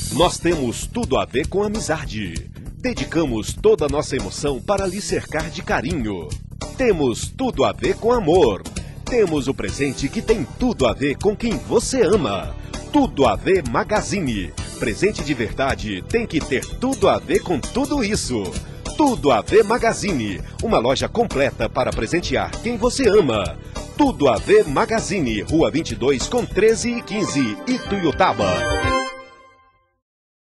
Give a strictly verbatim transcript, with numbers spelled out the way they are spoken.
Nós temos tudo a ver com amizade. Dedicamos toda a nossa emoção para lhe cercar de carinho. Temos tudo a ver com amor. Temos o presente que tem tudo a ver com quem você ama. Tudo a ver Magazine. Presente de verdade tem que ter tudo a ver com tudo isso. Tudo a ver Magazine. Uma loja completa para presentear quem você ama. Tudo a ver Magazine. Rua vinte e dois com treze e quinze, Ituiutaba.